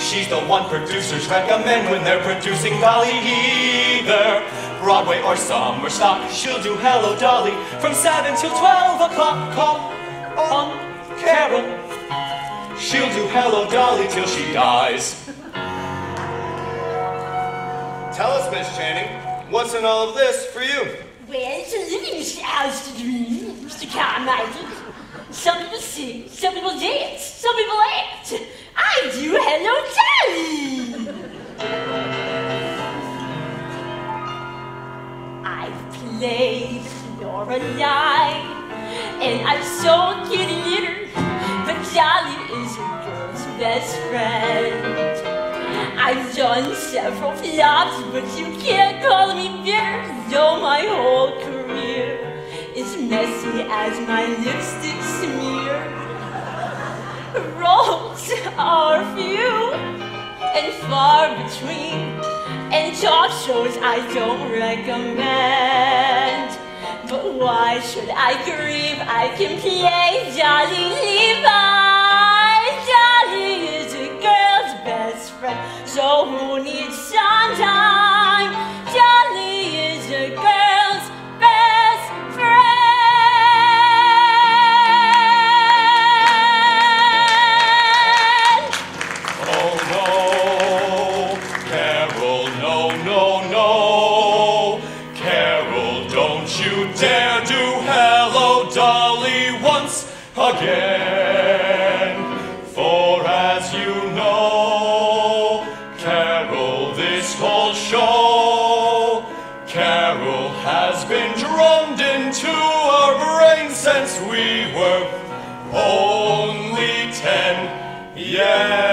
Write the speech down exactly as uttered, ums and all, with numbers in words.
she's the one producers recommend when they're producing Dolly. Either Broadway or summer stock, she'll do Hello Dolly from seven till twelve o'clock. Call on Carol, she'll do Hello Dolly till she dies. Tell us, Miss Channing, what's in all of this for you? Well, it's a living, Mister Alston, Mister Carmichael. Some people sing, some people dance, some people act. I do Hello Dolly. I've played Lorelei, and I've sold kitty litter, but Dolly is a girl's best friend. I've done several flops, but you can't call me bitter, though my whole career is messy as my lipstick smear. Roles are few and far between, and talk shows I don't recommend. But why should I grieve? I can play Dolly Levi. Dolly is a girl's best friend, so who needs sunshine? Dolly is a girl's best friend. Oh no, Carol, no, no, no. Carol, don't you dare do Hello Dolly once again. For as you know, Carol, this whole show, Carol has been drummed into our brains since we were only ten. Yeah.